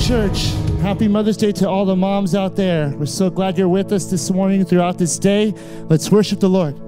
church. Happy Mother's Day to all the moms out there. We're so glad you're with us this morning throughout this day. Let's worship the Lord.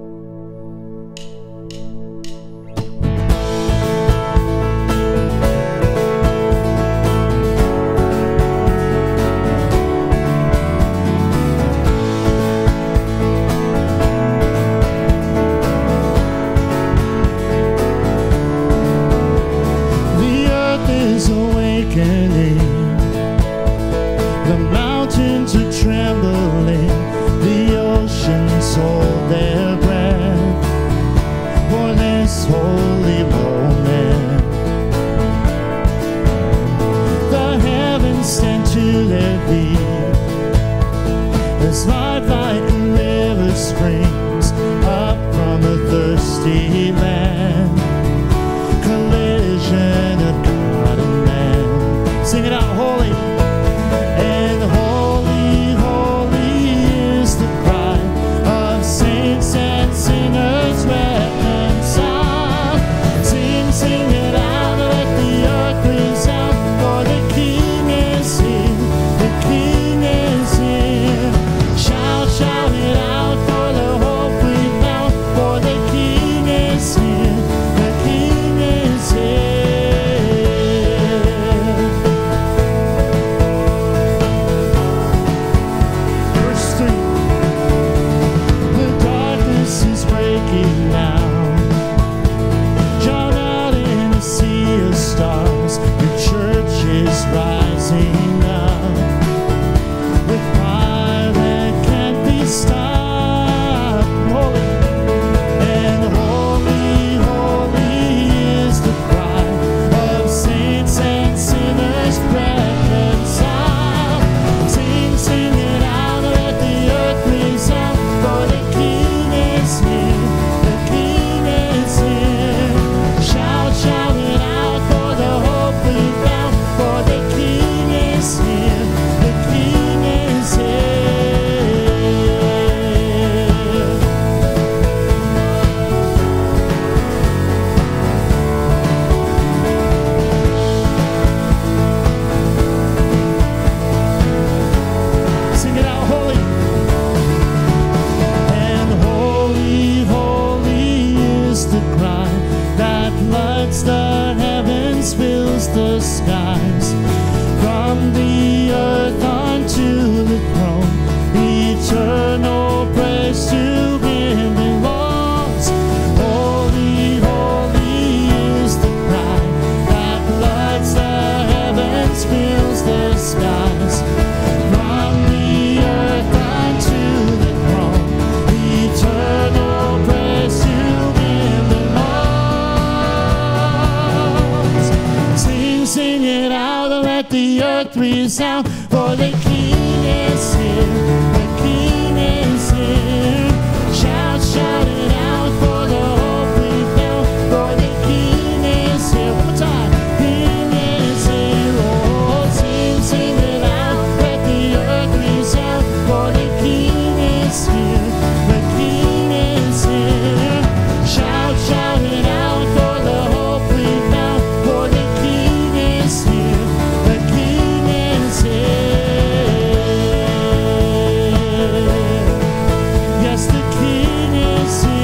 Resound, for the King is here, the King is here. Shout, shout it out for the hope we found, for the King is here. One more time. King is here, oh, sing, sing it out, let the earth resound, for the King is here, the King is here. Shout, shout it out for the hope we found, for the King is here, the King is here. Yes, the King is here.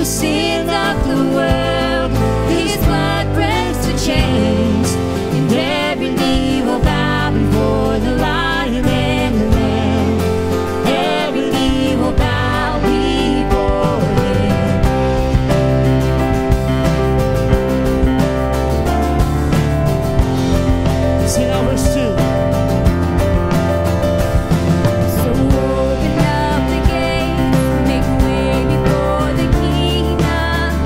the sins of the world. His blood breaks the chains, and every knee will bow before the Lion and the Lamb. Every knee will bow before Him. Sing out verse 2. So open up the gates, make way before the King of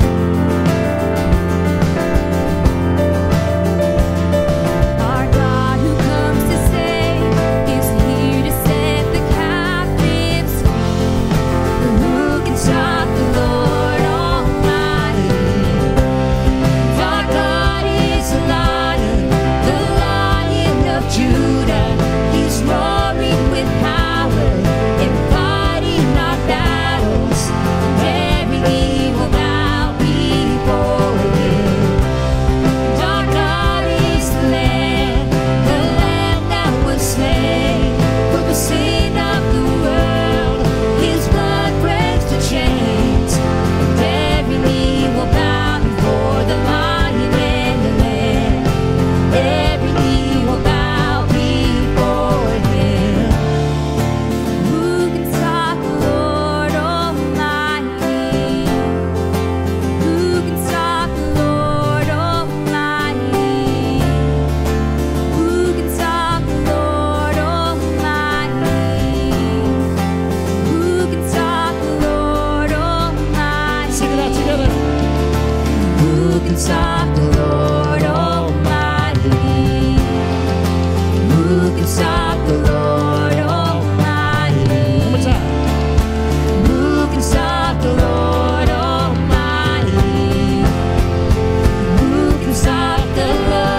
our God who comes to save is here to set the captives free. Who can stop the Lord Almighty? Our God is a lion, the Lion of Judah. He's roaring with power and fighting our battles. Every knee will bow before Him. Our God is the Lamb that was slain for the sin of the world. His blood breaks the chains, and every knee will bow before the Lion and the Lamb. Every knee will bow before Him. Who can stop the Lord Almighty? Who can stop the Lord Almighty? Who can stop the Lord Almighty? Who can stop the Lord Almighty? Sing it out together. Who can stop the Lord Almighty? Who can stop the Lord Almighty? One more time. Who can stop the Lord Almighty? Who can stop the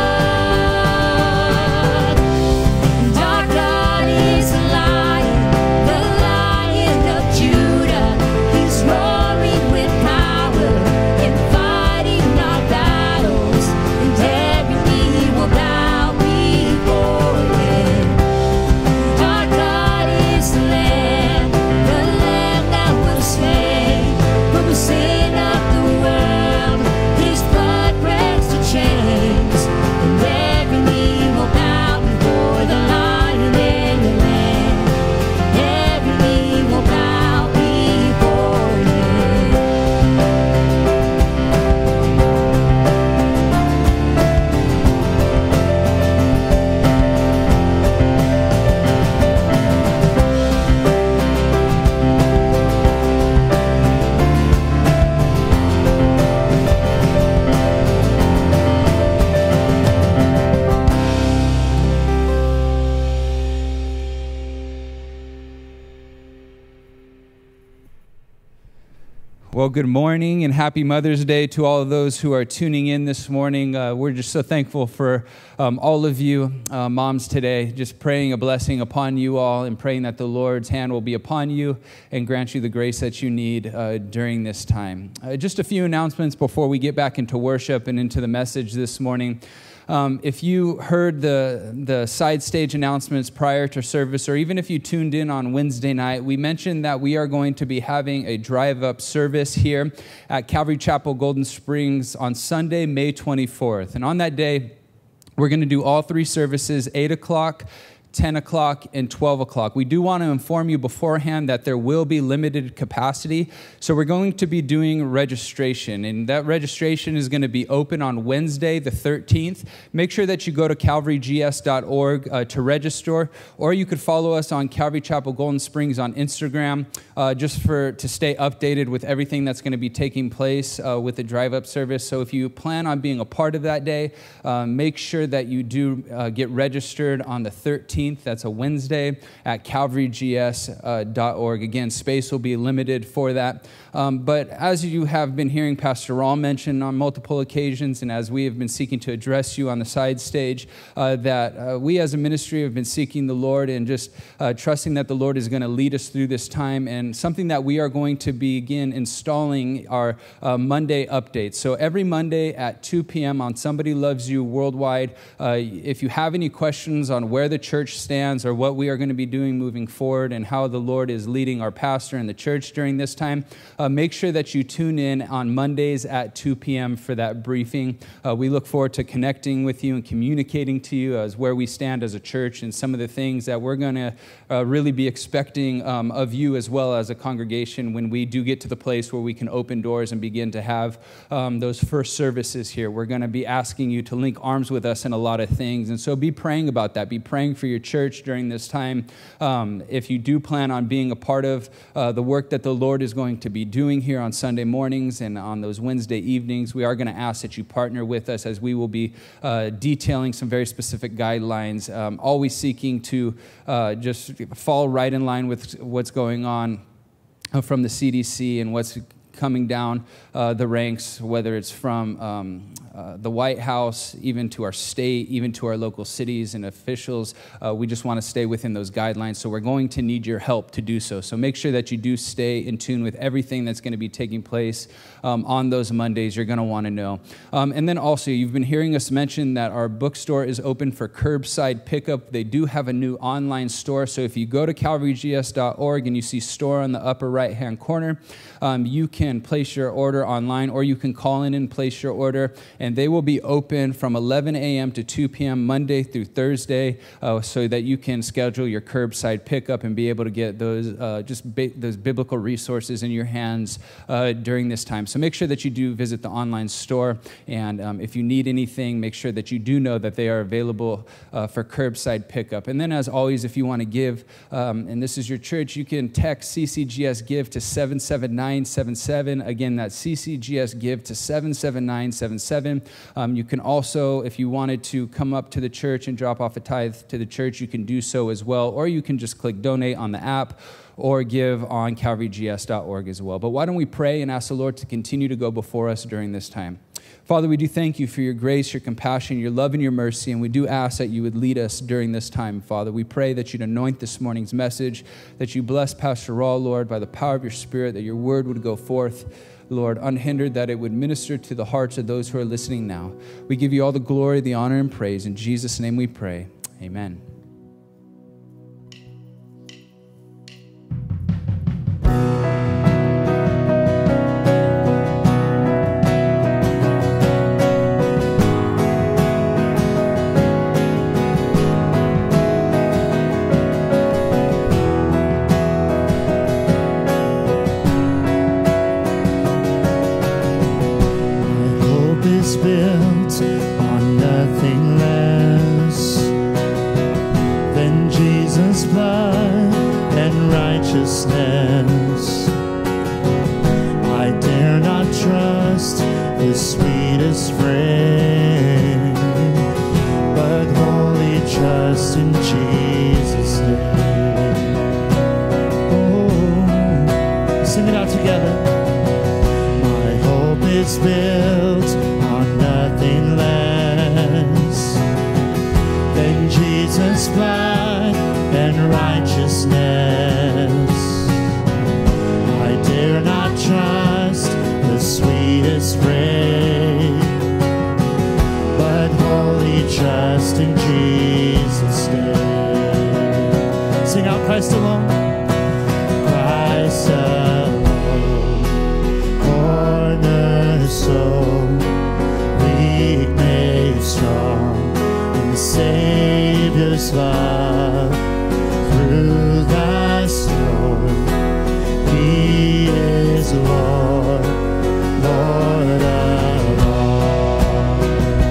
Lord? And our God is a lion, the Lion of Judah. He's roaring with power and fighting our battles. And every knee will bow before Him. Our God is the Lamb that was slain for the sin of the world. His blood breaks the chains, and every knee will bow before the Lion and the Lamb. Every knee will bow before Him. Well, good morning and happy Mother's Day to all of those who are tuning in this morning. We're just so thankful for all of you moms today, just praying a blessing upon you all and praying that the Lord's hand will be upon you and grant you the grace that you need during this time. Just a few announcements before we get back into worship and into the message this morning. If you heard the side stage announcements prior to service, or even if you tuned in on Wednesday night, we mentioned that we are going to be having a drive-up service here at Calvary Chapel, Golden Springs on Sunday, May 24th. And on that day, we're going to do all three services, 8 o'clock, 10 o'clock, and 12 o'clock. We do want to inform you beforehand that there will be limited capacity, so we're going to be doing registration, and that registration is going to be open on Wednesday, the 13th. Make sure that you go to calvarygs.org to register, or you could follow us on Calvary Chapel Golden Springs on Instagram, just to stay updated with everything that's going to be taking place with the drive-up service. So if you plan on being a part of that day, make sure that you do get registered on the 13th. That's a Wednesday at calvarygs.org. Again, space will be limited for that. But as you have been hearing Pastor Raul mention on multiple occasions, and as we have been seeking to address you on the side stage, that we as a ministry have been seeking the Lord and just trusting that the Lord is going to lead us through this time, and something that we are going to begin installing are Monday updates. So every Monday at 2 p.m. on Somebody Loves You Worldwide, if you have any questions on where the church church stands or what we are going to be doing moving forward and how the Lord is leading our pastor and the church during this time, make sure that you tune in on Mondays at 2 p.m. for that briefing. We look forward to connecting with you and communicating to you as where we stand as a church and some of the things that we're going to really be expecting of you as well as a congregation when we do get to the place where we can open doors and begin to have those first services here. We're going to be asking you to link arms with us in a lot of things. And so be praying about that. Be praying for your church during this time. If you do plan on being a part of the work that the Lord is going to be doing here on Sunday mornings and on those Wednesday evenings, we are going to ask that you partner with us as we will be detailing some very specific guidelines, always seeking to just fall right in line with what's going on from the CDC and what's coming down the ranks, whether it's from the White House, even to our state, even to our local cities and officials. We just want to stay within those guidelines. So we're going to need your help to do so. So make sure that you do stay in tune with everything that's going to be taking place on those Mondays. You're going to want to know. And then also, you've been hearing us mention that our bookstore is open for curbside pickup. They do have a new online store. So if you go to calvarygs.org and you see store on the upper right-hand corner, you can place your order online, or you can call in and place your order, and they will be open from 11 a.m. to 2 p.m. Monday through Thursday, so that you can schedule your curbside pickup and be able to get those those biblical resources in your hands during this time. So make sure that you do visit the online store, and if you need anything, make sure that you do know that they are available for curbside pickup. And then, as always, if you want to give, and this is your church, you can text CCGS Give to 77977. Again, that's CCGS Give to 77977. You can also, if you wanted to come up to the church and drop off a tithe to the church, you can do so as well. Or you can just click donate on the app or give on calvarygs.org as well. But why don't we pray and ask the Lord to continue to go before us during this time. Father, we do thank you for your grace, your compassion, your love, and your mercy, and we do ask that you would lead us during this time, Father. We pray that you'd anoint this morning's message, that you bless Pastor Raul, Lord, by the power of your Spirit, that your word would go forth, Lord, unhindered, that it would minister to the hearts of those who are listening now. We give you all the glory, the honor, and praise. In Jesus' name we pray. Amen. Built on nothing less than Jesus' blood and righteousness. I dare not trust the sweetest friend, but wholly trust in Jesus' name. Oh, sing it out together. My hope is built on nothing less than Jesus' blood and righteousness. I dare not trust the sweetest frame, but wholly trust in Jesus' name. Sing out, Christ alone. Christ alone, cornerstone, weak made strong in the Savior's love. Through the storm, He is Lord, Lord of all.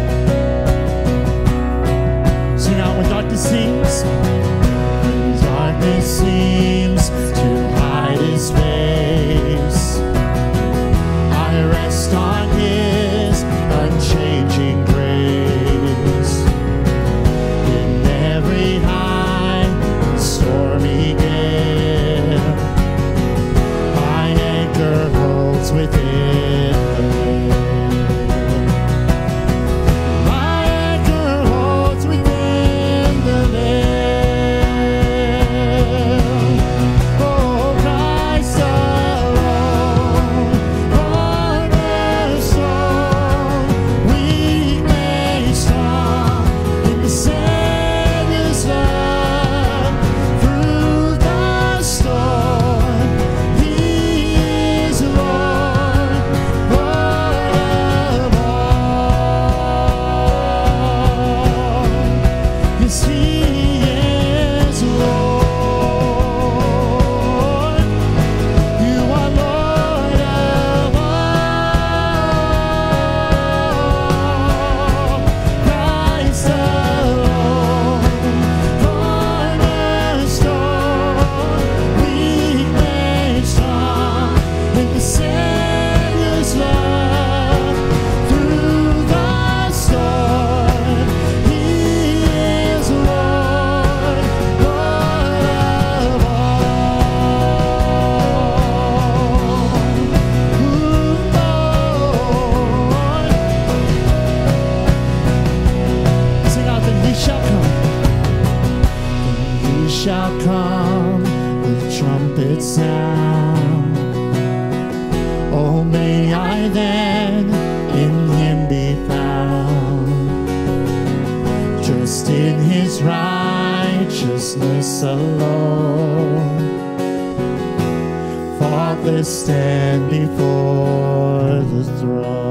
Sing out when darkness seems, when darkness seems to hide His face, I rest on His unchanging grace. In every high to stand before the throne.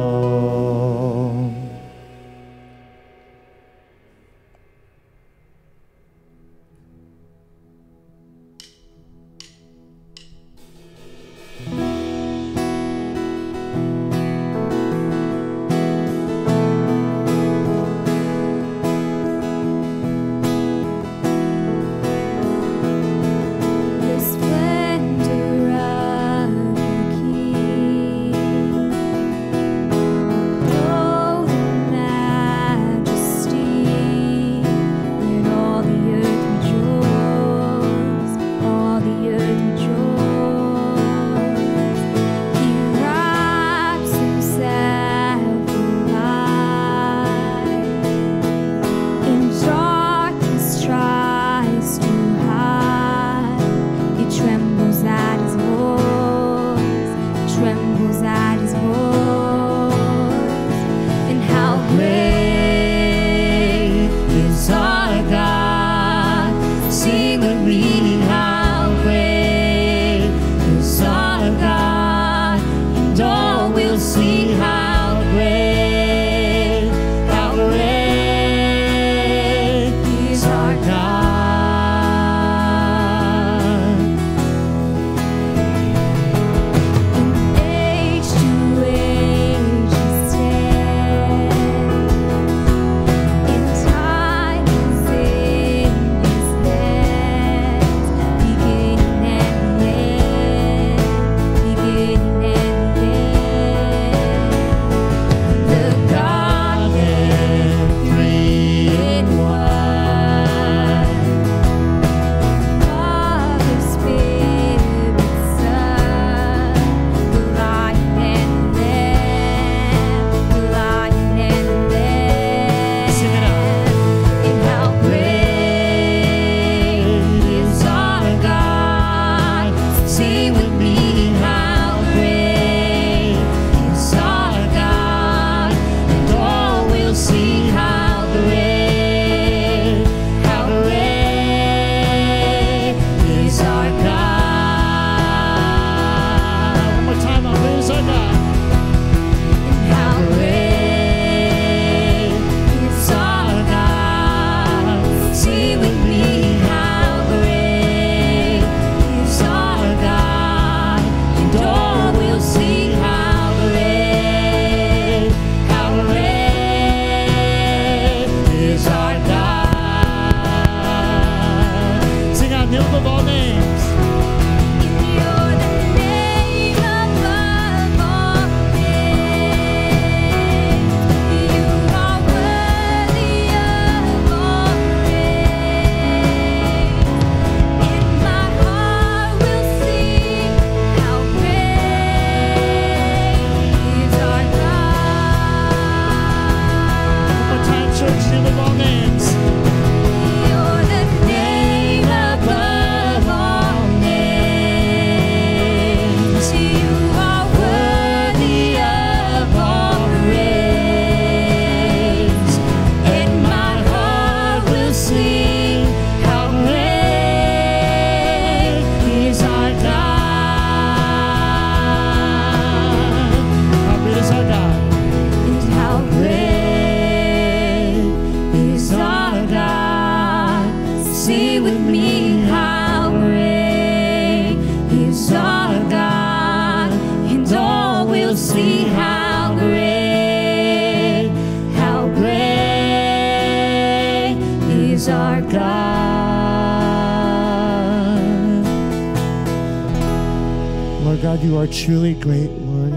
God, you are truly great, Lord.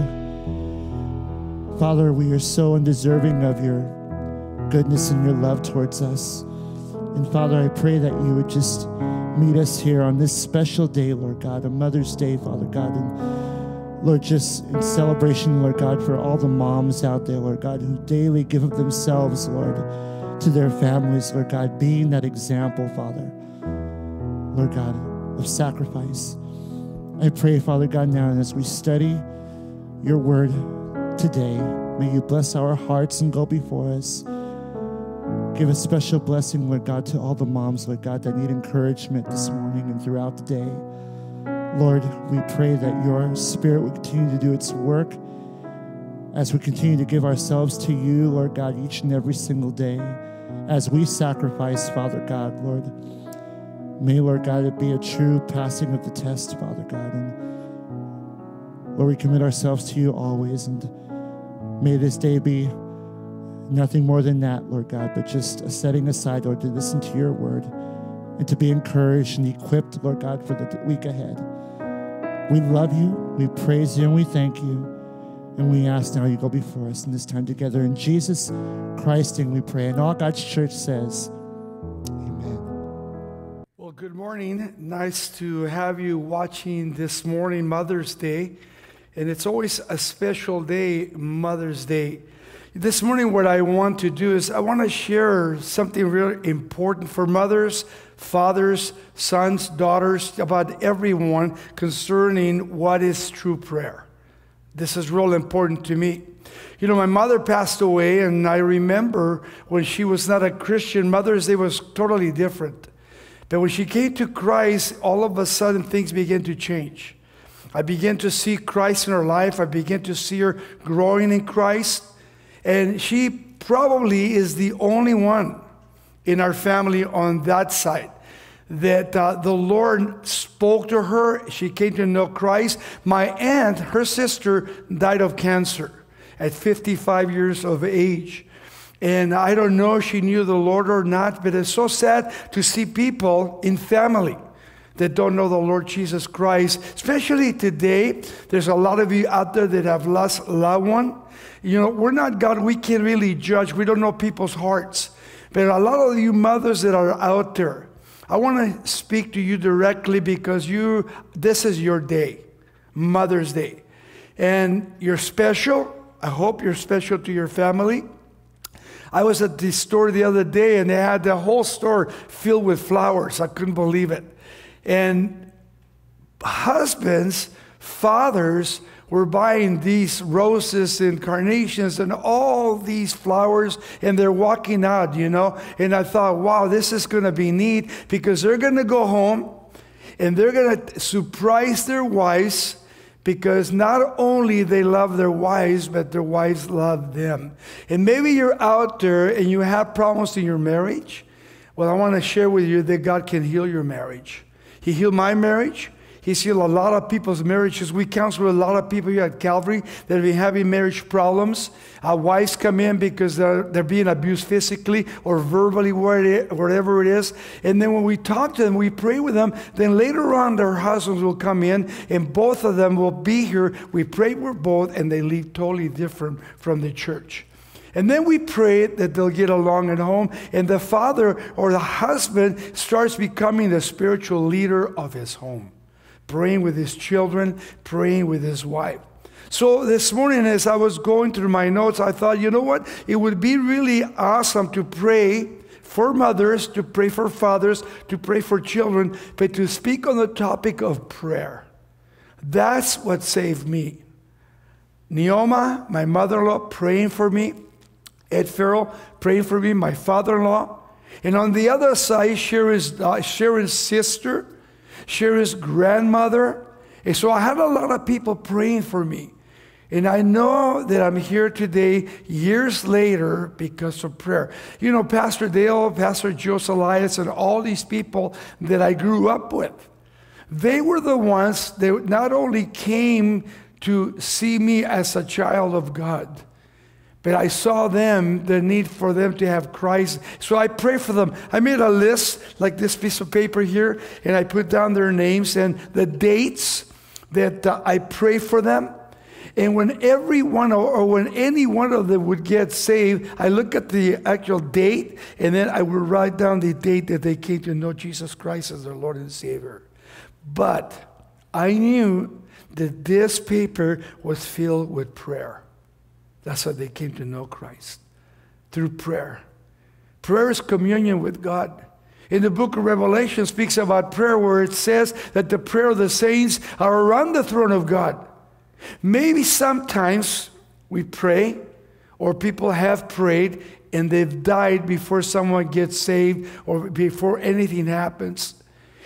Father, we are so undeserving of your goodness and your love towards us. And Father, I pray that you would just meet us here on this special day, Lord God, a Mother's Day, Father God. And Lord, just in celebration, Lord God, for all the moms out there, Lord God, who daily give of themselves, Lord, to their families, Lord God, being that example, Father, Lord God, of sacrifice. I pray, Father God, now, and as we study your word today, may you bless our hearts and go before us. Give a special blessing, Lord God, to all the moms, Lord God, that need encouragement this morning and throughout the day. Lord, we pray that your Spirit will continue to do its work as we continue to give ourselves to you, Lord God, each and every single day, as we sacrifice, Father God, Lord. May, Lord God, it be a true passing of the test, Father God. And Lord, we commit ourselves to you always, and may this day be nothing more than that, Lord God, but just a setting aside, Lord, to listen to your word and to be encouraged and equipped, Lord God, for the week ahead. We love you, we praise you, and we thank you. And we ask now you go before us in this time together. In Jesus Christ's name we pray. And all God's church says, amen. Well, good morning. Nice to have you watching this morning, Mother's Day. And it's always a special day, Mother's Day. This morning, what I want to do is I want to share something really important for mothers, fathers, sons, daughters, about everyone concerning what is true prayer. This is real important to me. You know, my mother passed away, and I remember when she was not a Christian, Mother's Day was totally different. But when she came to Christ, all of a sudden things began to change. I began to see Christ in her life. I began to see her growing in Christ. And she probably is the only one in our family on that side that the Lord spoke to her. She came to know Christ. My aunt, her sister, died of cancer at 55 years of age. And I don't know if she knew the Lord or not, but it's so sad to see people in family that don't know the Lord Jesus Christ. Especially today, there's a lot of you out there that have lost a loved one. You know, we're not God. We can't really judge. We don't know people's hearts. But a lot of you mothers that are out there, I want to speak to you directly because this is your day, Mother's Day. And you're special. I hope you're special to your family. I was at the store the other day, and they had the whole store filled with flowers. I couldn't believe it. And husbands, fathers, were buying these roses and carnations and all these flowers, and they're walking out, you know. And I thought, wow, this is going to be neat because they're going to go home and they're going to surprise their wives because not only they love their wives, but their wives love them. And maybe you're out there and you have problems in your marriage. Well, I want to share with you that God can heal your marriage. He healed my marriage. He's healed a lot of people's marriages. We counsel a lot of people here at Calvary that have been having marriage problems. Wives come in because they're being abused physically or verbally, whatever it is. And then when we talk to them, we pray with them. Then later on, their husbands will come in, and both of them will be here. We pray with both, and they leave totally different from the church. And then we pray that they'll get along at home, and the father or the husband starts becoming the spiritual leader of his home, praying with his children, praying with his wife. So this morning as I was going through my notes, I thought, you know what? It would be really awesome to pray for mothers, to pray for fathers, to pray for children, but to speak on the topic of prayer. That's what saved me. Neoma, my mother-in-law, praying for me. Ed Farrell, praying for me, my father-in-law. And on the other side, Sharon's sister, Sharon's grandmother. And so I had a lot of people praying for me. And I know that I'm here today years later because of prayer. You know, Pastor Dale, Pastor Joseph Elias, and all these people that I grew up with, they were the ones that not only came to see me as a child of God, but I saw them, the need for them to have Christ. So I pray for them. I made a list like this piece of paper here, and I put down their names and the dates that I pray for them. And when everyone or when any one of them would get saved, I look at the actual date, and then I would write down the date that they came to know Jesus Christ as their Lord and Savior. But I knew that this paper was filled with prayer. That's how they came to know Christ, through prayer. Prayer is communion with God. In the book of Revelation speaks about prayer where it says that the prayer of the saints are around the throne of God. Maybe sometimes we pray, or people have prayed, and they've died before someone gets saved or before anything happens.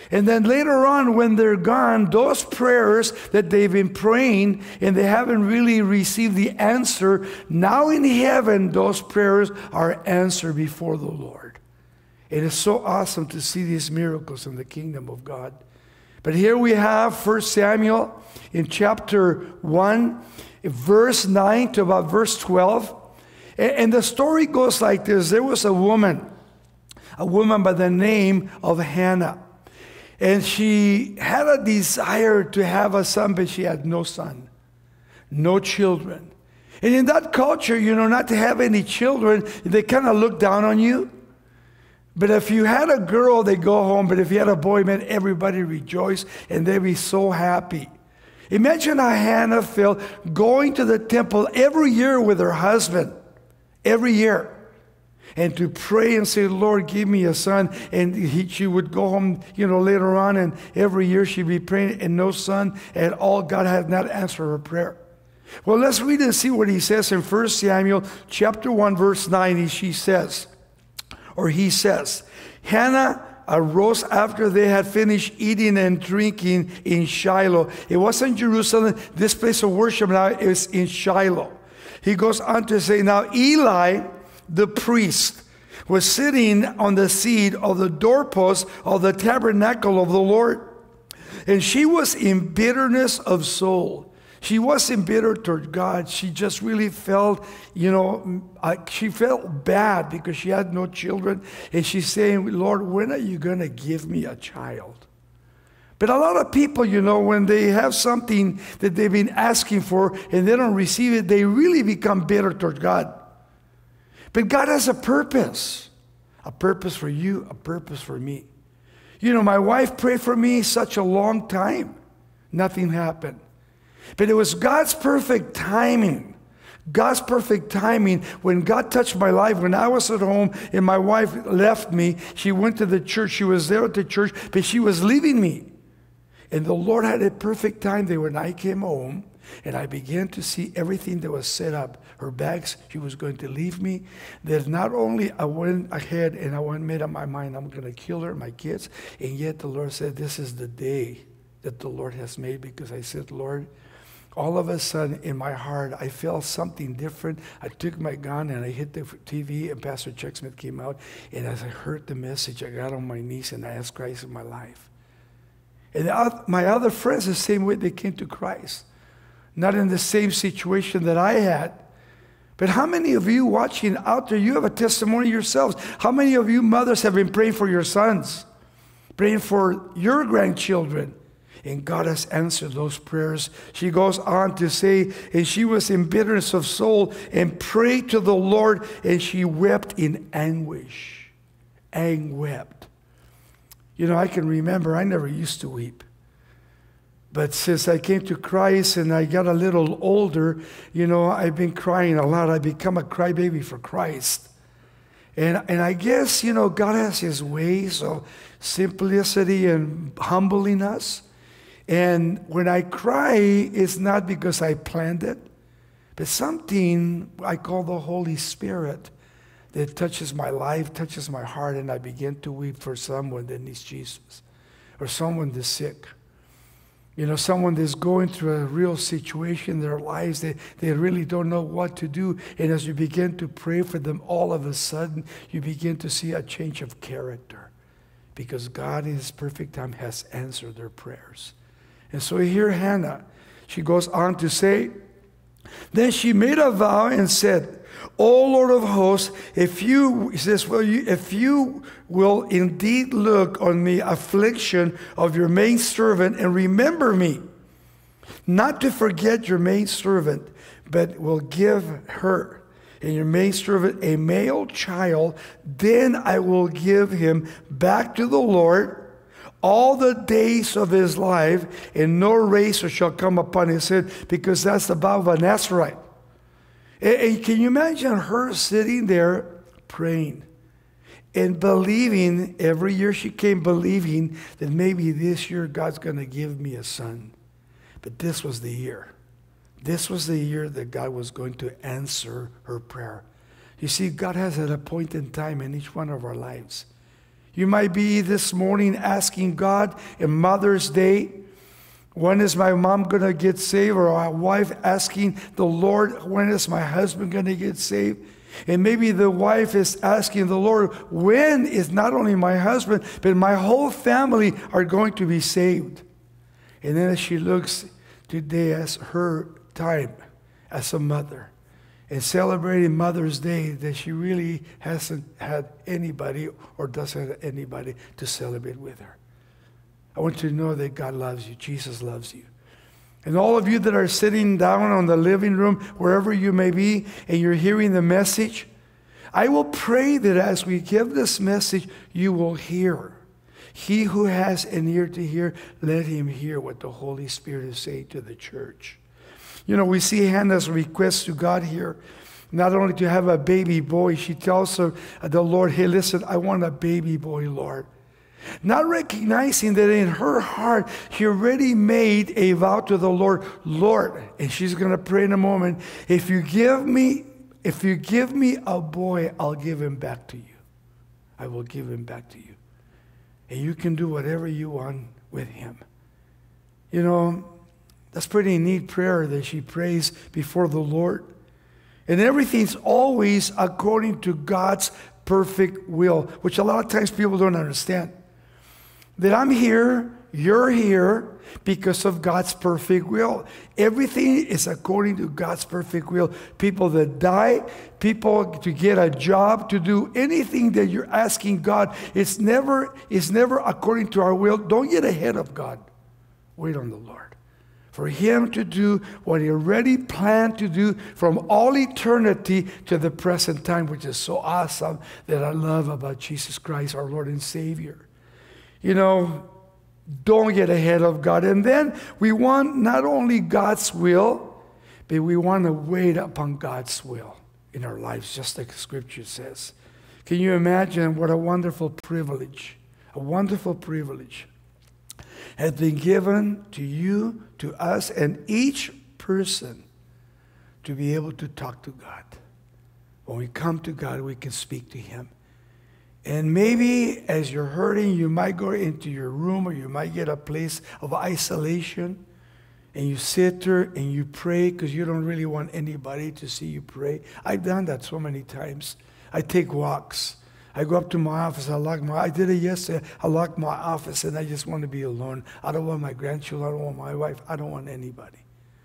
And then later on, when they're gone, those prayers that they've been praying and they haven't really received the answer, now in heaven, those prayers are answered before the Lord. It is so awesome to see these miracles in the kingdom of God. But here we have 1 Samuel in chapter 1, verse 9 to about verse 12. And the story goes like this. There was a woman by the name of Hannah. And she had a desire to have a son, but she had no son, no children. And in that culture, not to have any children, they kind of look down on you. But if you had a girl, they go home. But if you had a boy, man, everybody rejoiced, and they'd be so happy. Imagine how Hannah felt going to the temple every year with her husband, every year. And to pray and say, Lord, give me a son. And she would go home, later on, and every year she'd be praying, and no son at all. God had not answered her prayer. Well, let's read and see what he says in 1 Samuel chapter 1, verse 9. He says, Hannah arose after they had finished eating and drinking in Shiloh. It wasn't Jerusalem. This place of worship now is in Shiloh. He goes on to say, now Eli, the priest, was sitting on the seat of the doorpost of the tabernacle of the Lord. And she was in bitterness of soul. She wasn't bitter toward God. She just really felt, she felt bad because she had no children. And she's saying, Lord, when are you going to give me a child? But a lot of people, when they have something that they've been asking for and they don't receive it, they really become bitter toward God. But God has a purpose for you, a purpose for me. My wife prayed for me such a long time. Nothing happened. But it was God's perfect timing. God's perfect timing when God touched my life. When I was at home and my wife left me, she went to the church. She was there at the church, but she was leaving me. And the Lord had a perfect time there when I came home. And I began to see everything that was set up. Her bags, she was going to leave me. That not only I went ahead and I made up my mind, I'm going to kill her, my kids. And yet the Lord said, this is the day that the Lord has made. Because I said, Lord, all of a sudden in my heart, I felt something different. I took my gun and I hit the TV, and Pastor Chuck Smith came out. And as I heard the message, I got on my knees and I asked Christ in my life. And my other friends, the same way, they came to Christ. Not in the same situation that I had. But how many of you watching out there, you have a testimony yourselves. How many of you mothers have been praying for your sons? Praying for your grandchildren? And God has answered those prayers. She goes on to say, and she was in bitterness of soul and prayed to the Lord, and she wept in anguish. And wept. I can remember I never used to weep. But since I came to Christ and I got a little older, I've been crying a lot. I've become a crybaby for Christ. And I guess, God has his ways of simplicity and humbling us. And when I cry, it's not because I planned it, but something I call the Holy Spirit that touches my life, touches my heart, and I begin to weep for someone that needs Jesus or someone that's sick. Someone that's going through a real situation in their lives, they really don't know what to do. And as you begin to pray for them, all of a sudden, you begin to see a change of character. Because God in his perfect time has answered their prayers. And so here Hannah, she goes on to say, then she made a vow and said, O Lord of hosts, if you will indeed look on the affliction of your maidservant and remember me, not to forget your maidservant, but will give her and your maidservant a male child, then I will give him back to the Lord all the days of his life, and no razor shall come upon his head, because that's the vow of a Nazarite. And can you imagine her sitting there praying and believing, every year she came believing that maybe this year God's going to give me a son. But this was the year. This was the year that God was going to answer her prayer. You see, God has an appointed time in each one of our lives. You might be this morning asking God in Mother's Day, when is my mom going to get saved? Or a wife asking the Lord, when is my husband going to get saved? And maybe the wife is asking the Lord, when is not only my husband, but my whole family are going to be saved? And then as she looks today as her time as a mother and celebrating Mother's Day, that she really hasn't had anybody or doesn't have anybody to celebrate with her. I want you to know that God loves you. Jesus loves you. And all of you that are sitting down on the living room, wherever you may be, and you're hearing the message, I will pray that as we give this message, you will hear. He who has an ear to hear, let him hear what the Holy Spirit is saying to the church. You know, we see Hannah's request to God here, not only to have a baby boy. She tells the Lord, hey, listen, I want a baby boy, Lord. Not recognizing that in her heart, she already made a vow to the Lord, Lord, and she's going to pray in a moment, if you give me a boy, I'll give him back to you. I will give him back to you. And you can do whatever you want with him. You know, that's pretty neat prayer that she prays before the Lord. And everything's always according to God's perfect will, which a lot of times people don't understand. That I'm here, you're here because of God's perfect will. Everything is according to God's perfect will. People that die, people to get a job, to do anything that you're asking God, it's never according to our will. Don't get ahead of God. Wait on the Lord. For him to do what he already planned to do from all eternity to the present time, which is so awesome that I love about Jesus Christ, our Lord and Savior. You know, don't get ahead of God. And then we want not only God's will, but we want to wait upon God's will in our lives, just like the scripture says. Can you imagine what a wonderful privilege, has been given to you, to us, and each person to be able to talk to God. When we come to God, we can speak to him. And maybe as you're hurting, you might go into your room or you might get a place of isolation and you sit there and you pray because you don't really want anybody to see you pray. I've done that so many times. I take walks. I go up to my office. I did it yesterday. I lock my office and I just want to be alone. I don't want my grandchildren. I don't want my wife. I don't want anybody.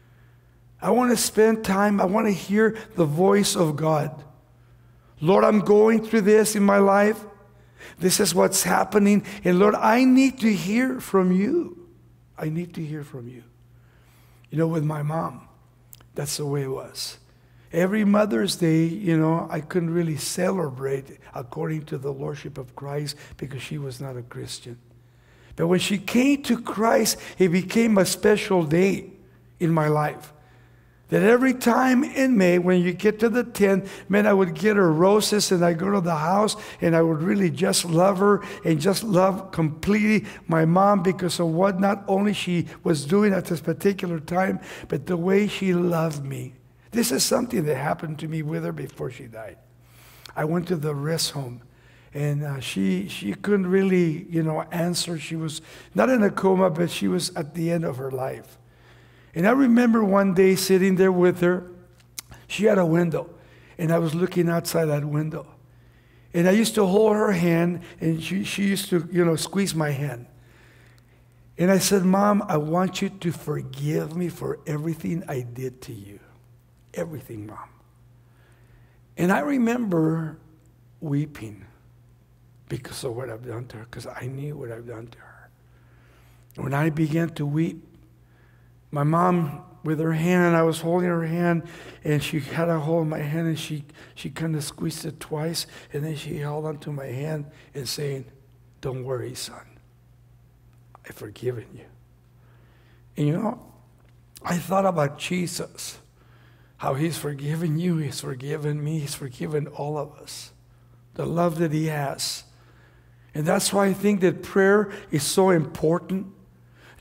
I want to spend time. I want to hear the voice of God. Lord, I'm going through this in my life. This is what's happening. And Lord, I need to hear from you. I need to hear from you. You know, with my mom, that's the way it was. Every Mother's Day, you know, I couldn't really celebrate according to the Lordship of Christ because she was not a Christian. But when she came to Christ, it became a special day in my life. That every time in May, when you get to the 10th, man, I would get her roses and I go to the house and I would really just love her and just love completely my mom because of what not only she was doing at this particular time, but the way she loved me. This is something that happened to me with her before she died. I went to the rest home and she couldn't really, you know, answer. She was not in a coma, but she was at the end of her life. And I remember one day sitting there with her. She had a window, and I was looking outside that window. And I used to hold her hand, and she used to, you know, squeeze my hand. And I said, Mom, I want you to forgive me for everything I did to you. Everything, Mom. And I remember weeping because of what I've done to her, because I knew what I've done to her. And when I began to weep, my mom, with her hand, I was holding her hand, and she had a hold of my hand, and she kind of squeezed it twice, and then she held onto my hand and saying, don't worry, son. I've forgiven you. And you know, I thought about Jesus, how he's forgiven you, he's forgiven me, he's forgiven all of us, the love that he has. And that's why I think that prayer is so important.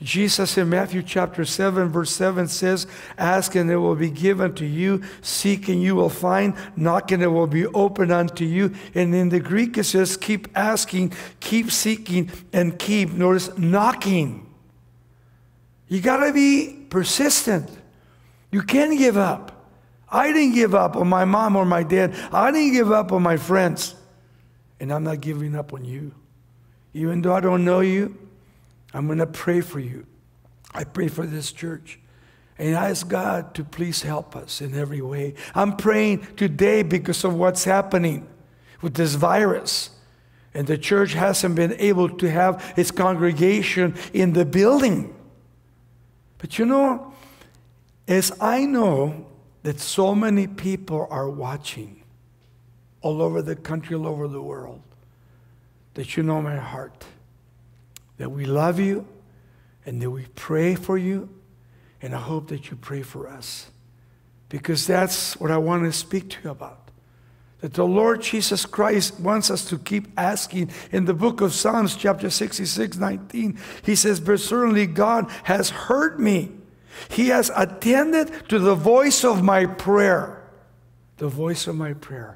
Jesus in Matthew chapter 7, verse 7 says, ask and it will be given to you. Seek and you will find. Knock and it will be opened unto you. And in the Greek it says, keep asking, keep seeking, and keep, notice, knocking. You got to be persistent. You can't give up. I didn't give up on my mom or my dad. I didn't give up on my friends. And I'm not giving up on you. Even though I don't know you, I'm going to pray for you. I pray for this church. And I ask God to please help us in every way. I'm praying today because of what's happening with this virus. And the church hasn't been able to have its congregation in the building. But you know, as I know that so many people are watching all over the country, all over the world, that you know my heart. That we love you and that we pray for you, and I hope that you pray for us, because that's what I want to speak to you about. That the Lord Jesus Christ wants us to keep asking. In the book of Psalms chapter 66, 19, he says, but certainly God has heard me. He has attended to the voice of my prayer. The voice of my prayer.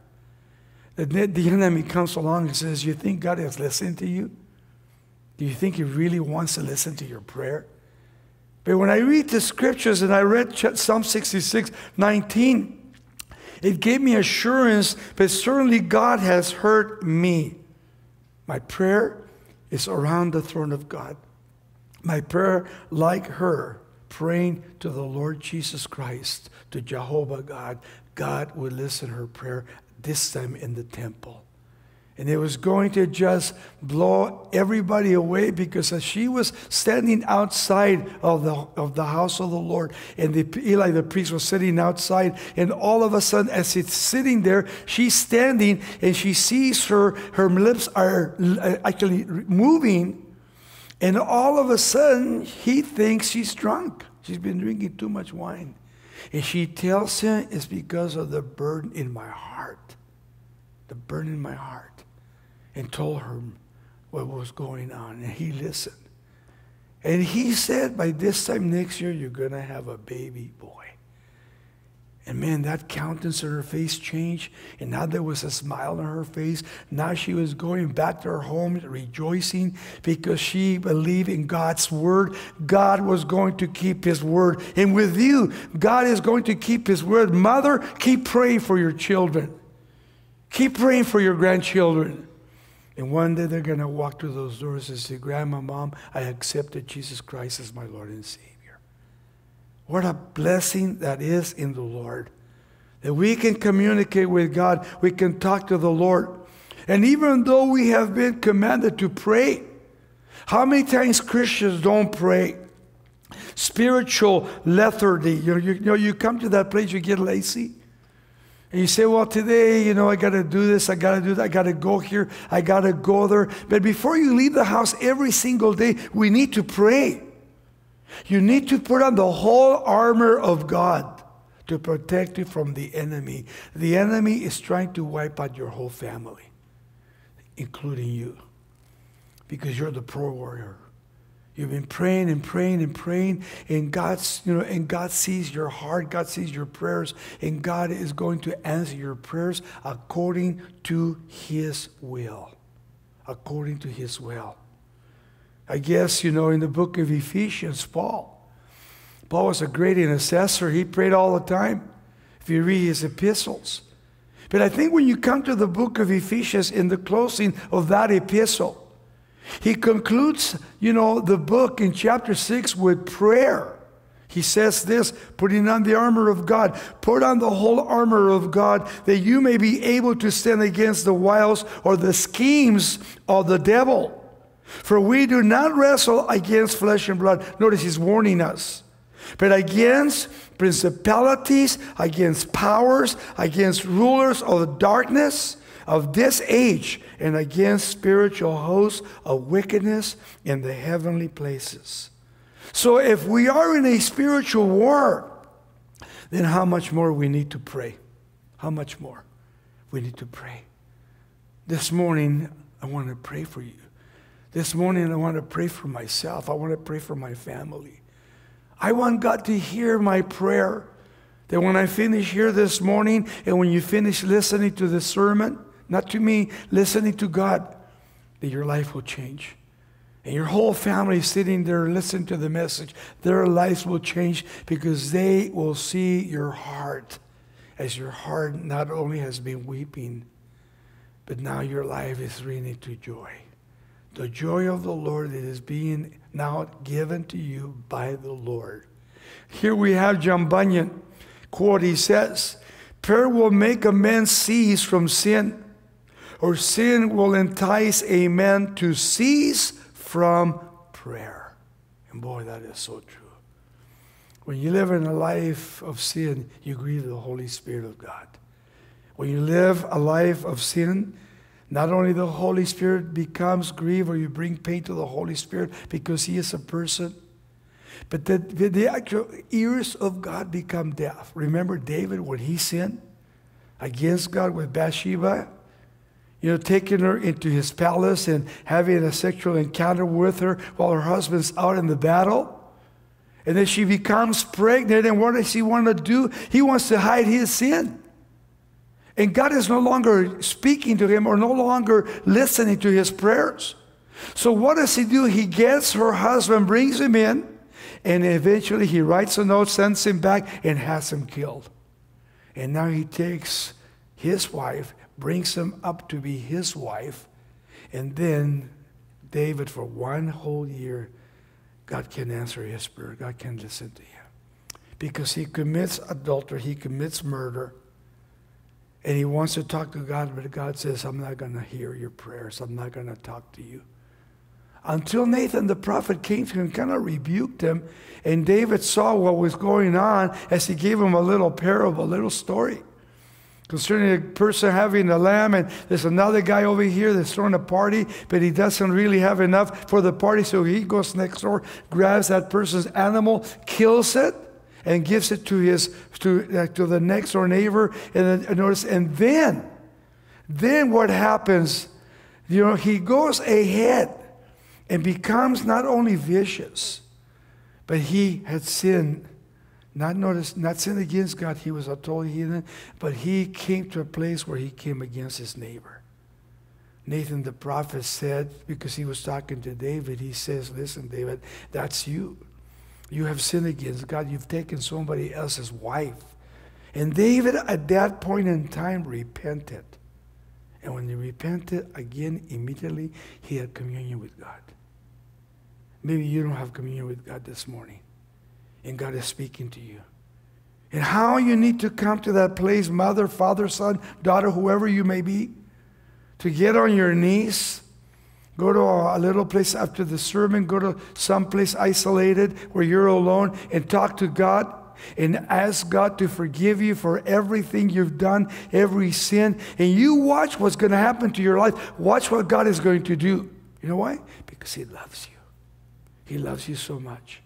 The enemy comes along and says, you think God has listened to you? Do you think he really wants to listen to your prayer? But when I read the scriptures and I read Psalm 66, 19, it gave me assurance, but certainly God has heard me. My prayer is around the throne of God. My prayer, like her, praying to the Lord Jesus Christ, to Jehovah God, God would listen to her prayer, this time in the temple. And it was going to just blow everybody away, because as she was standing outside of the house of the Lord, and Eli the priest was sitting outside, and all of a sudden as it's sitting there, she's standing and she sees her lips are actually moving, and all of a sudden he thinks she's drunk. She's been drinking too much wine. And she tells him it's because of the burden in my heart. The burden in my heart. And told her what was going on. And he listened. And he said, by this time next year, you're going to have a baby boy. And man, that countenance in her face changed. And now there was a smile on her face. Now she was going back to her home rejoicing, because she believed in God's word. God was going to keep his word. And with you, God is going to keep his word. Mother, keep praying for your children. Keep praying for your grandchildren. And one day they're going to walk through those doors and say, Grandma, Mom, I accepted Jesus Christ as my Lord and Savior. What a blessing that is in the Lord. That we can communicate with God. We can talk to the Lord. And even though we have been commanded to pray, how many times Christians don't pray? Spiritual lethargy. You come to that place, you get lazy. And you say, well, today, I got to do this, I got to do that, I got to go here, I got to go there. But before you leave the house every single day, we need to pray. You need to put on the whole armor of God to protect you from the enemy. The enemy is trying to wipe out your whole family, including you, because you're the pro warrior. You've been praying and praying and praying, and God sees your heart, God sees your prayers, and God is going to answer your prayers according to his will. According to his will. I guess, in the book of Ephesians, Paul was a great intercessor. He prayed all the time, if you read his epistles. But I think when you come to the book of Ephesians, in the closing of that epistle, he concludes, the book in chapter 6 with prayer. He says this, putting on the armor of God. Put on the whole armor of God, that you may be able to stand against the wiles or the schemes of the devil. For we do not wrestle against flesh and blood. Notice he's warning us. But against principalities, against powers, against rulers of the darkness of this age, and against spiritual hosts of wickedness in the heavenly places. So if we are in a spiritual war, then how much more we need to pray? How much more we need to pray? This morning, I want to pray for you, This morning, I want to pray for myself. I want to pray for my family. I want God to hear my prayer. That when I finish here this morning, and when you finish listening to the sermon, not to me, listening to God, that your life will change. And your whole family sitting there listening to the message, their lives will change because they will see your heart. As your heart not only has been weeping, but now your life is ringing to joy. The joy of the Lord that is being now given to you by the Lord. Here we have John Bunyan quote. He says, prayer will make a man cease from sin, or sin will entice a man to cease from prayer. And boy, that is so true. When you live in a life of sin, you grieve the Holy Spirit of God. When you live a life of sin, not only the Holy Spirit becomes grieved, or you bring pain to the Holy Spirit because He is a person, but the actual ears of God become deaf. Remember David when he sinned against God with Bathsheba? Taking her into his palace and having a sexual encounter with her while her husband's out in the battle. And then she becomes pregnant, and what does he want to do? He wants to hide his sin. And God is no longer speaking to him or no longer listening to his prayers. So what does he do? He gets her husband, brings him in, and eventually he writes a note, sends him back, and has him killed. And now he takes his wife, brings him up to be his wife, and then David, for one whole year, God can answer his prayer. God can listen to him. Because he commits adultery, he commits murder, and he wants to talk to God, but God says, I'm not going to hear your prayers. I'm not going to talk to you. Until Nathan the prophet came to him, kind of rebuked him, and David saw what was going on as he gave him a little parable, a little story concerning a person having a lamb, and there's another guy over here that's throwing a party, but he doesn't really have enough for the party, so he goes next door, grabs that person's animal, kills it, and gives it to the next door neighbor. And then what happens? He goes ahead and becomes not only vicious, but he had sinned. Not sin against God, he was a total heathen, but he came to a place where he came against his neighbor. Nathan the prophet said, because he was talking to David, he says, listen, David, that's you. You have sinned against God. You've taken somebody else's wife. And David, at that point in time, repented. And when he repented, again, immediately, he had communion with God. Maybe you don't have communion with God this morning, and God is speaking to you. And how you need to come to that place, mother, father, son, daughter, whoever you may be, to get on your knees. Go to a little place after the sermon. Go to some place isolated where you're alone and talk to God and ask God to forgive you for everything you've done, every sin. And you watch what's going to happen to your life. Watch what God is going to do. You know why? Because He loves you. He loves you so much.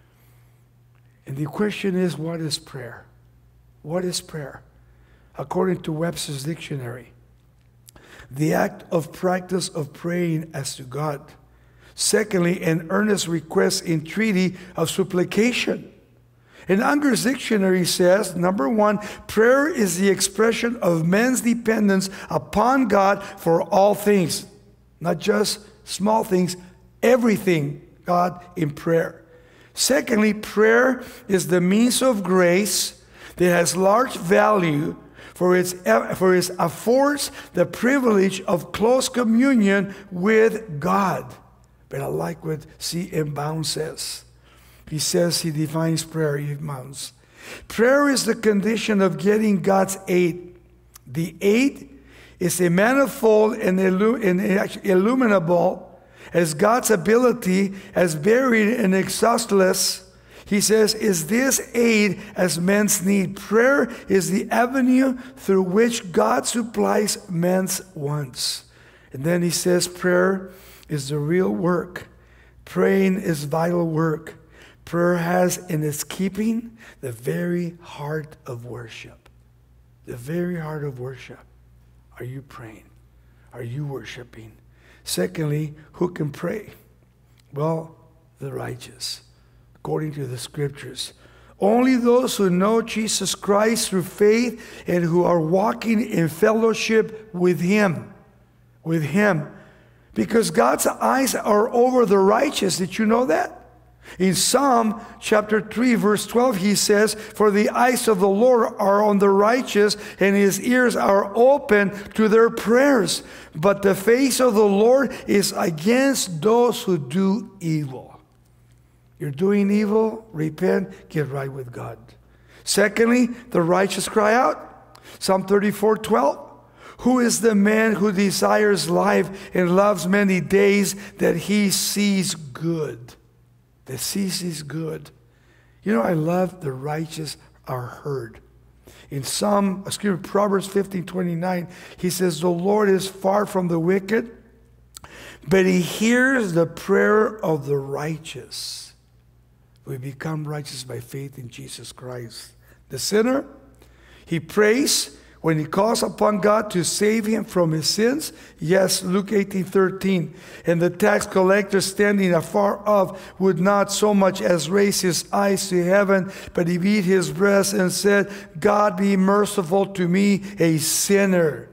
And the question is, what is prayer? What is prayer? According to Webster's dictionary, the act of practice of praying as to God. Secondly, an earnest request, entreaty of supplication. And Unger's dictionary says, number one, prayer is the expression of man's dependence upon God for all things. Not just small things, everything, God in prayer. Secondly, prayer is the means of grace that has large value, for it affords the privilege of close communion with God. But I like what C.M. Bound says. He says, he defines prayer, he mounts. Prayer is the condition of getting God's aid. The aid is a manifold and illuminable as God's ability, as buried and exhaustless. He says, is this aid as men's need. Prayer is the avenue through which God supplies men's wants. And then he says, prayer is the real work. Praying is vital work. Prayer has in its keeping the very heart of worship. The very heart of worship. Are you praying? Are you worshiping? Secondly, who can pray? Well, the righteous, according to the scriptures. Only those who know Jesus Christ through faith and who are walking in fellowship with Him. With Him. Because God's eyes are over the righteous. Did you know that? In Psalm chapter 3, verse 12, He says, "For the eyes of the Lord are on the righteous, and His ears are open to their prayers. But the face of the Lord is against those who do evil." You're doing evil, repent, get right with God. Secondly, the righteous cry out. Psalm 34:12. Who is the man who desires life and loves many days that he sees good? That sees his good. You know, I love the righteous are heard. In Proverbs 15:29, he says, "The Lord is far from the wicked, but He hears the prayer of the righteous." We become righteous by faith in Jesus Christ. The sinner, he prays when he calls upon God to save him from his sins. Yes, Luke 18:13. And the tax collector standing afar off would not so much as raise his eyes to heaven, but he beat his breast and said, "God be merciful to me, a sinner."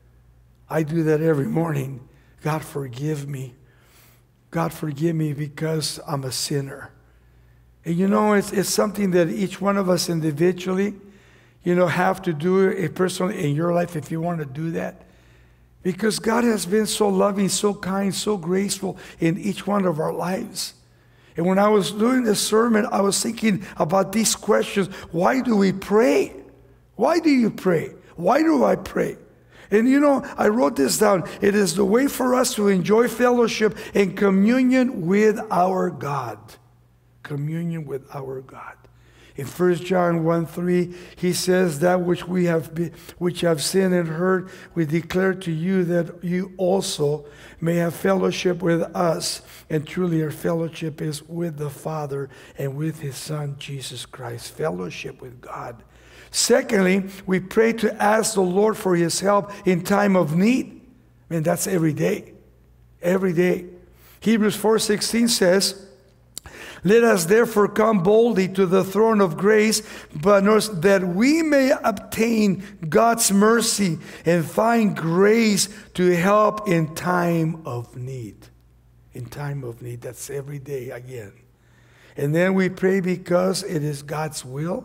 I do that every morning. God forgive me. God forgive me because I'm a sinner. And you know, it's something that each one of us individually, have to do it personally in your life if you want to do that. Because God has been so loving, so kind, so graceful in each one of our lives. And when I was doing this sermon, I was thinking about these questions. Why do we pray? Why do you pray? Why do I pray? And I wrote this down. It is the way for us to enjoy fellowship and communion with our God. Communion with our God. In 1 John 1:3, he says, "That which we have seen and heard, we declare to you, that you also may have fellowship with us. And truly our fellowship is with the Father and with His Son, Jesus Christ." Fellowship with God. Secondly, we pray to ask the Lord for His help in time of need. And that's every day. Every day. Hebrews 4:16 says, "Let us therefore come boldly to the throne of grace, that we may obtain God's mercy and find grace to help in time of need." In time of need, that's every day again. And then we pray because it is God's will.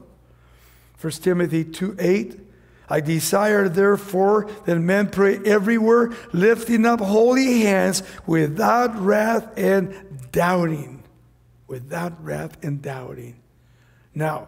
1 Timothy 2:8, "I desire therefore that men pray everywhere, lifting up holy hands without wrath and doubting." Without wrath and doubting. Now,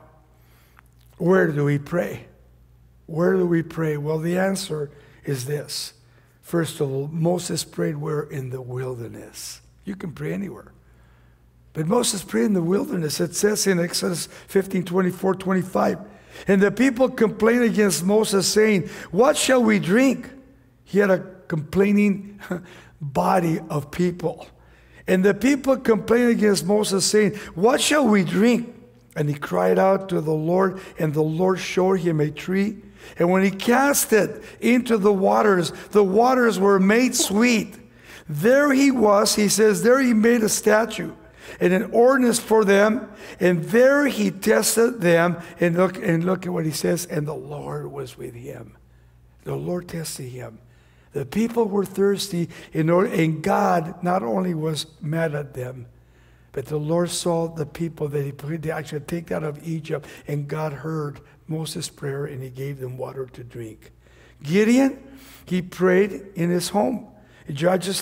where do we pray? Where do we pray? Well, the answer is this. First of all, Moses prayed where? In the wilderness. You can pray anywhere. But Moses prayed in the wilderness. It says in Exodus 15:24-25, "And the people complained against Moses, saying, 'What shall we drink?'" He had a complaining body of people. "And the people complained against Moses, saying, 'What shall we drink?' And he cried out to the Lord, and the Lord showed him a tree. And when he cast it into the waters were made sweet. There he was," he says, "there he made a statue and an ordinance for them. And there he tested them." And look at what he says, "And the Lord was with him." The Lord tested him. The people were thirsty, and God not only was mad at them, but the Lord saw the people that they actually take out of Egypt, and God heard Moses' prayer, and He gave them water to drink. Gideon, he prayed in his home. In Judges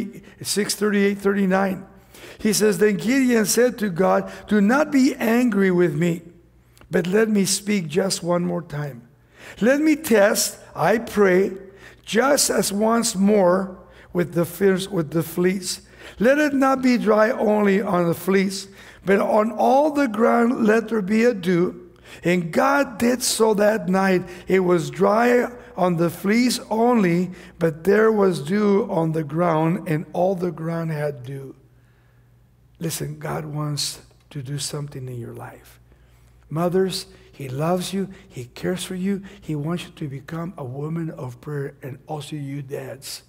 6:38-39, he says, "Then Gideon said to God, 'Do not be angry with me, but let me speak just one more time. Let me test, I pray, just as once more with the fleece. Let it not be dry only on the fleece, but on all the ground let there be a dew.' And God did so that night. It was dry on the fleece only, but there was dew on the ground, and all the ground had dew." Listen, God wants to do something in your life. Mothers, He loves you. He cares for you. He wants you to become a woman of prayer. And also you dads.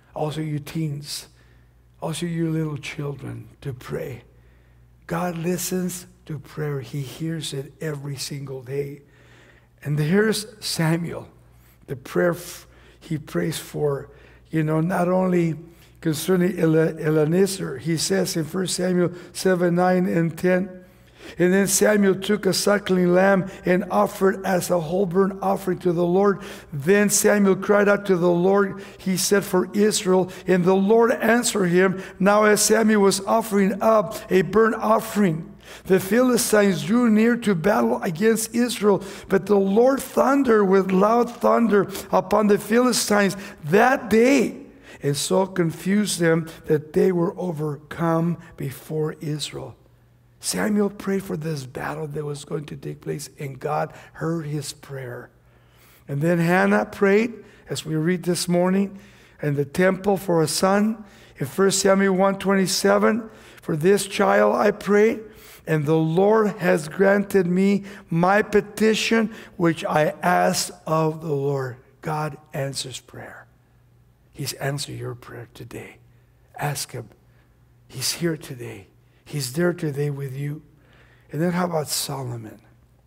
Also you teens, also you little children, to pray. God listens to prayer. He hears it every single day. And here's Samuel, the prayer he prays for, not only concerning Ebenezer. He says in 1 Samuel 7, 9, and 10, and then Samuel took a suckling lamb and offered as a whole burnt offering to the Lord. Then Samuel cried out to the Lord, he said, for Israel, and the Lord answered him. Now as Samuel was offering up a burnt offering, the Philistines drew near to battle against Israel, but the Lord thundered with loud thunder upon the Philistines that day, and so confused them that they were overcome before Israel. Samuel prayed for this battle that was going to take place, and God heard his prayer. And then Hannah prayed, as we read this morning, in the temple for a son. In 1 Samuel 1:27, for this child I prayed, and the Lord has granted me my petition, which I asked of the Lord. God answers prayer. He's answered your prayer today. Ask him. He's here today. He's there today with you. And then how about Solomon?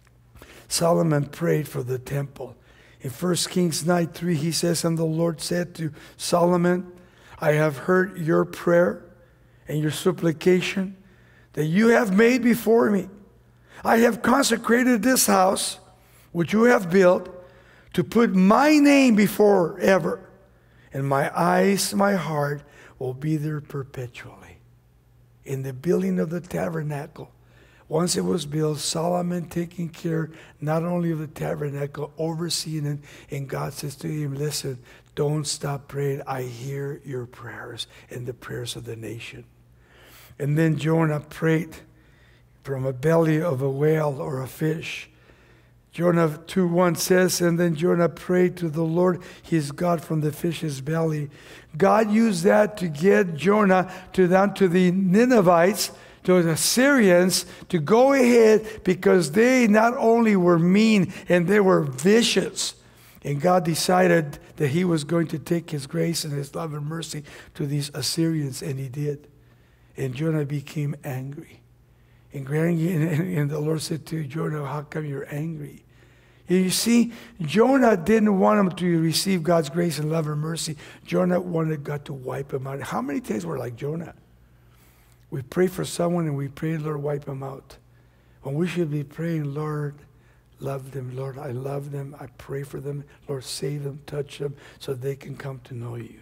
Solomon prayed for the temple. In 1 Kings 9:3, he says, and the Lord said to Solomon, I have heard your prayer and your supplication that you have made before me. I have consecrated this house, which you have built, to put my name before ever. And my eyes, my heart will be there perpetually. In the building of the tabernacle, once it was built, Solomon taking care not only of the tabernacle, overseeing it, and God says to him, listen, don't stop praying. I hear your prayers and the prayers of the nation. And then Jonah prayed from a belly of a whale or a fish. Jonah 2:1 says, and then Jonah prayed to the Lord his God from the fish's belly. God used that to get Jonah down to the Ninevites, to the Assyrians, to go ahead, because they not only were mean and they were vicious. And God decided that he was going to take his grace and his love and mercy to these Assyrians, and he did. And Jonah became angry. And the Lord said to Jonah, how come you're angry? You see, Jonah didn't want him to receive God's grace and love and mercy. Jonah wanted God to wipe him out. How many times we're like Jonah? We pray for someone and we pray, Lord, wipe them out. When we should be praying, Lord, love them. Lord, I love them. I pray for them. Lord, save them, touch them so they can come to know you.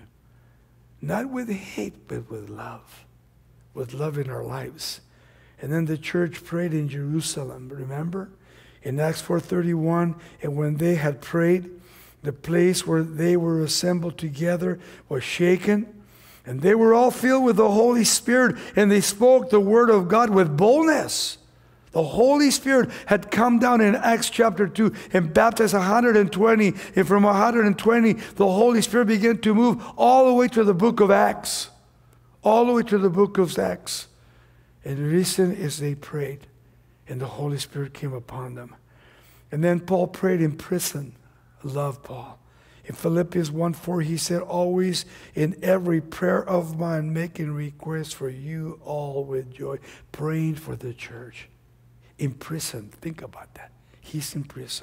Not with hate, but with love. With love in our lives. And then the church prayed in Jerusalem, remember? In Acts 4:31, and when they had prayed, the place where they were assembled together was shaken, and they were all filled with the Holy Spirit, and they spoke the word of God with boldness. The Holy Spirit had come down in Acts chapter 2 and baptized 120, and from 120, the Holy Spirit began to move all the way to the book of Acts. All the way to the book of Acts. And the reason is they prayed, and the Holy Spirit came upon them. And then Paul prayed in prison. I love Paul. In Philippians 1:4, he said, always in every prayer of mine, making requests for you all with joy, praying for the church. In prison, think about that. He's in prison.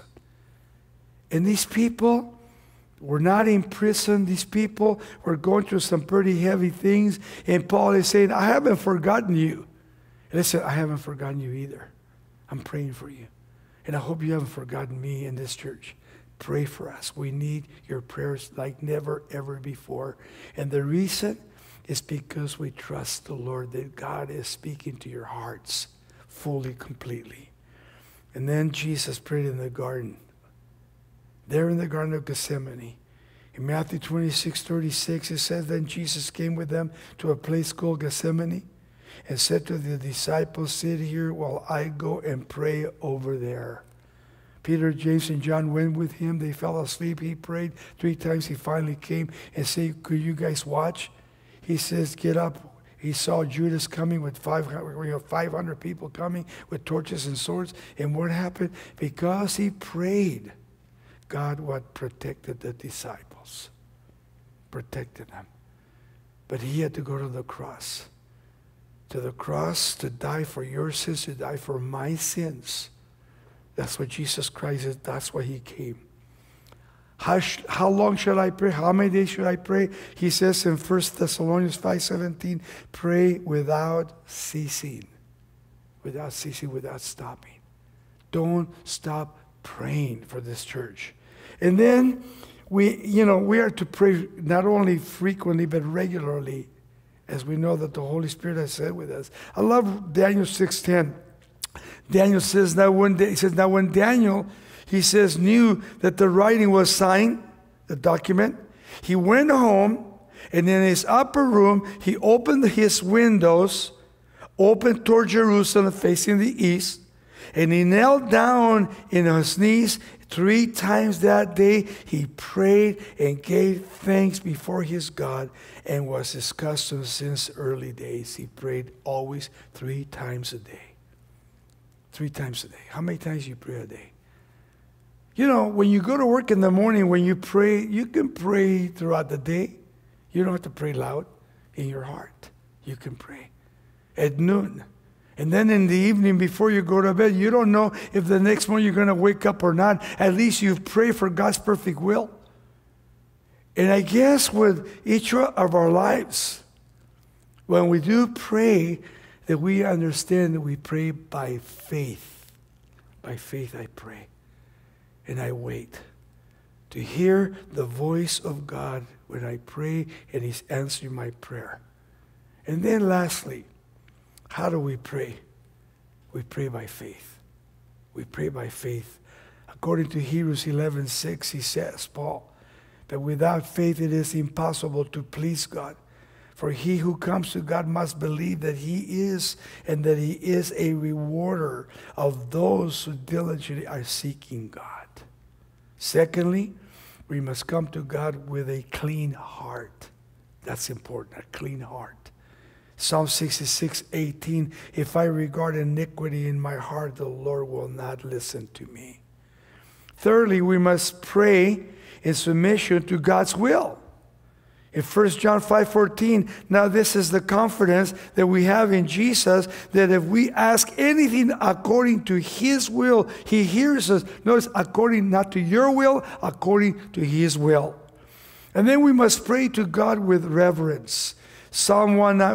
And these people were not in prison. These people were going through some pretty heavy things. And Paul is saying, I haven't forgotten you. And I said, I haven't forgotten you either. I'm praying for you. And I hope you haven't forgotten me in this church. Pray for us. We need your prayers like never, ever before. And the reason is because we trust the Lord, that God is speaking to your hearts fully, completely. And then Jesus prayed in the garden. There in the Garden of Gethsemane. In Matthew 26:36, it says, then Jesus came with them to a place called Gethsemane and said to the disciples, sit here while I go and pray over there. Peter, James, and John went with him. They fell asleep. He prayed 3 times. He finally came and said, could you guys watch? He says, get up. He saw Judas coming with 500 people coming with torches and swords. And what happened? Because he prayed, God protected the disciples. Protected them. But he had to go to the cross. To the cross to die for your sins, to die for my sins. That's what Jesus Christ is. That's why he came. How long shall I pray? How many days should I pray? He says in 1 Thessalonians 5:17, pray without ceasing. Without ceasing, without stopping. Don't stop praying for this church. And then we are to pray not only frequently but regularly, as we know that the Holy Spirit has said with us. I love Daniel 6:10. Daniel says now when Daniel, he says, knew that the writing was signed, the document, he went home, and in his upper room he opened his windows, opened toward Jerusalem facing the east, and he knelt down in his knees 3 times that day. He prayed and gave thanks before his God, and was his custom since early days. He prayed always 3 times a day. 3 times a day. How many times do you pray a day? You know, when you go to work in the morning, when you pray, you can pray throughout the day. You don't have to pray loud in your heart. You can pray at noon. And then in the evening before you go to bed, you don't know if the next morning you're going to wake up or not. At least you pray for God's perfect will. And I guess with each of our lives, when we do pray, that we understand that we pray by faith. By faith I pray. And I wait to hear the voice of God when I pray and he's answering my prayer. And then lastly, how do we pray? We pray by faith. We pray by faith. According to Hebrews 11:6, he says, Paul, that without faith it is impossible to please God. For he who comes to God must believe that he is, and that he is a rewarder of those who diligently are seeking God. Secondly, we must come to God with a clean heart. That's important, a clean heart. Psalm 66:18, if I regard iniquity in my heart, the Lord will not listen to me. Thirdly, we must pray in submission to God's will. In 1 John 5:14, now this is the confidence that we have in Jesus, that if we ask anything according to his will, he hears us. Notice, according not to your will, according to his will. And then we must pray to God with reverence. Psalm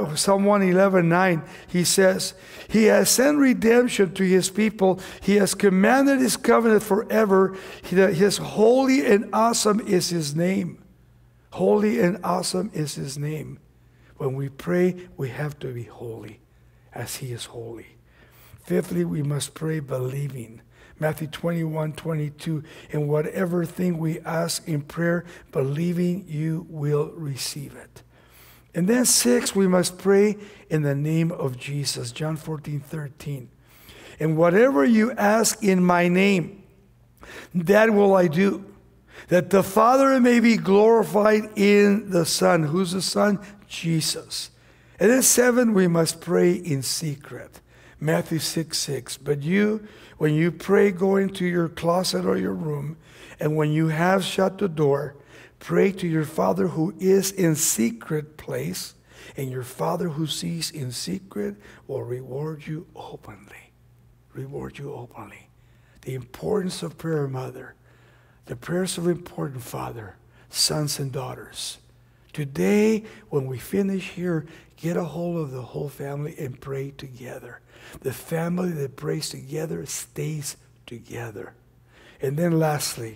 111:9, he says, he has sent redemption to his people. He has commanded his covenant forever. His holy and awesome is his name. Holy and awesome is his name. When we pray, we have to be holy as he is holy. Fifthly, we must pray believing. Matthew 21:22, in whatever thing we ask in prayer, believing you will receive it. And then 6, we must pray in the name of Jesus. John 14:13. And whatever you ask in my name, that will I do, that the Father may be glorified in the Son. Who's the Son? Jesus. And then 7, we must pray in secret. Matthew 6:6. But you, when you pray, go into your closet or your room, and when you have shut the door, pray to your Father who is in secret place, and your Father who sees in secret will reward you openly. Reward you openly. The importance of prayer, Mother. The prayers of important Father, sons and daughters. Today, when we finish here, get a hold of the whole family and pray together. The family that prays together stays together. And then lastly,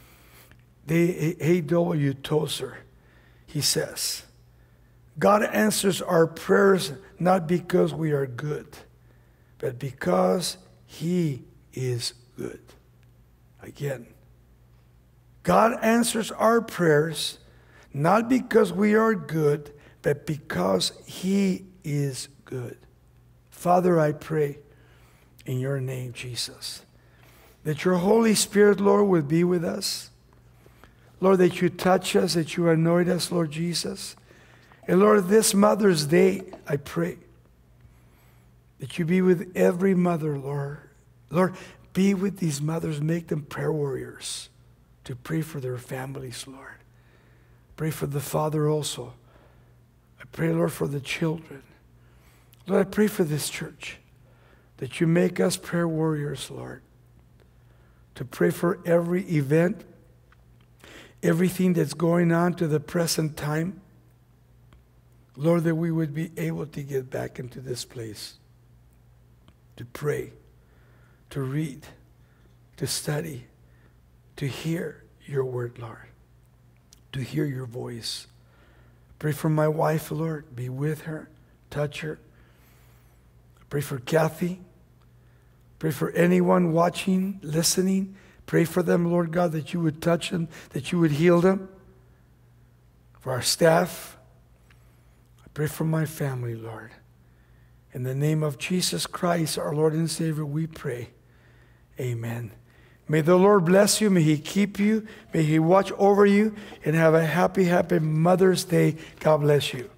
A.W. Tozer, he says, God answers our prayers not because we are good, but because he is good. Again, God answers our prayers not because we are good, but because he is good. Father, I pray in your name, Jesus, that your Holy Spirit, Lord, will be with us. Lord, that you touch us, that you anoint us, Lord Jesus. And Lord, this Mother's Day, I pray that you be with every mother, Lord. Lord, be with these mothers. Make them prayer warriors to pray for their families, Lord. Pray for the father also. I pray, Lord, for the children. Lord, I pray for this church, that you make us prayer warriors, Lord, to pray for every event, everything that's going on to the present time. Lord, that we would be able to get back into this place, to pray, to read, to study, to hear your word, Lord, to hear your voice. Pray for my wife, Lord. Be with her. Touch her. Pray for Kathy. Pray for anyone watching, listening. Pray for them, Lord God, that you would touch them, that you would heal them. For our staff, I pray for my family, Lord. In the name of Jesus Christ, our Lord and Savior, we pray. Amen. May the Lord bless you. May He keep you. May He watch over you. And have a happy, happy Mother's Day. God bless you.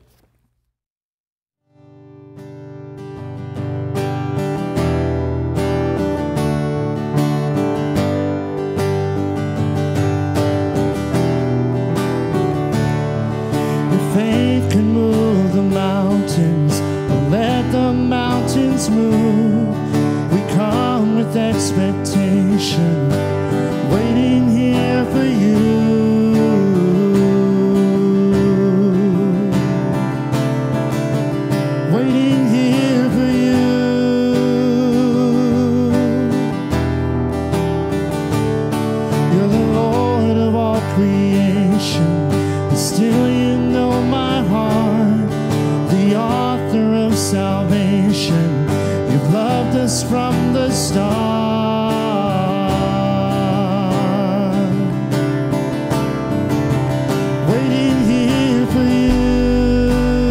Your faith can move the mountains. Let the mountains move. We come with expectation, waiting here for you. Waiting here for you. You're the Lord of all creation, and still you know my heart, the author of salvation. You've loved us from the start. Waiting here for you,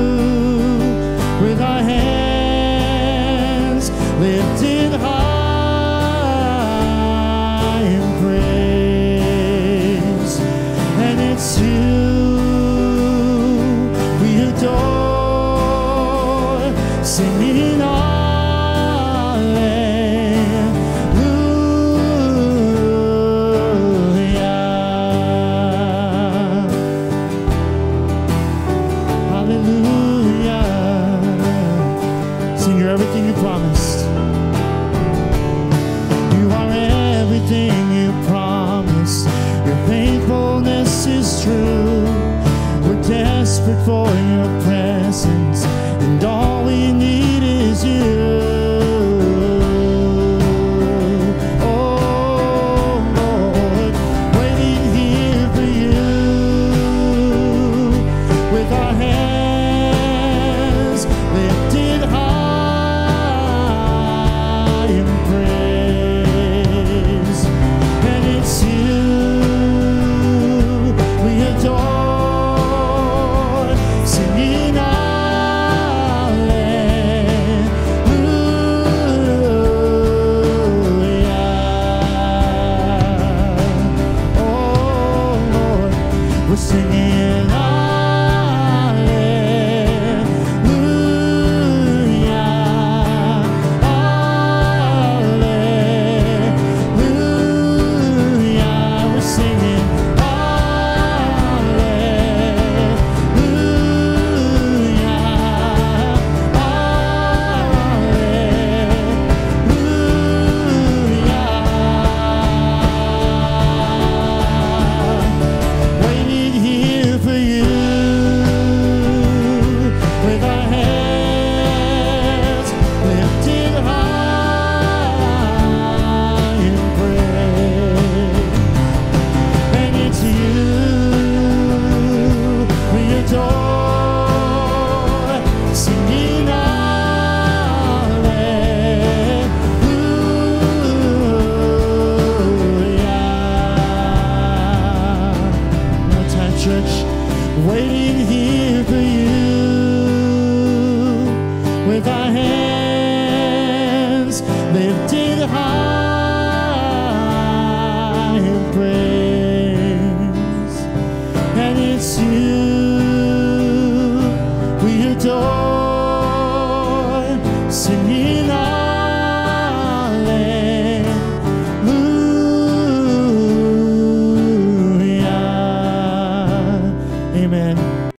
with our hands lifted high in praise. And it's you we adore, singing on. Everything you promised. You are everything you promised. Your faithfulness is true. We're desperate for your presence, and all we need is you. Oh Lord, waiting here for you, with our hands lifted high. We're singing hallelujah, hallelujah. We're singing hallelujah, hallelujah. Waiting here for you, with our hands lifted high in praise. And it's you we adore, singing hallelujah. No time, church. Waiting here for you, with our hands lifted high in praise. And it's you we adore, singing